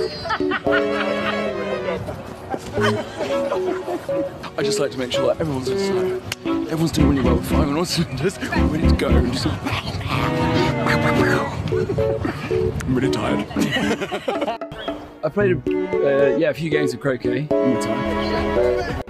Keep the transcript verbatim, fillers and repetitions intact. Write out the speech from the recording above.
I just like to make sure that everyone's just like, everyone's doing really well with five and also just ready to go and just I'm really tired. I played uh, yeah, a few games of croquet in the time.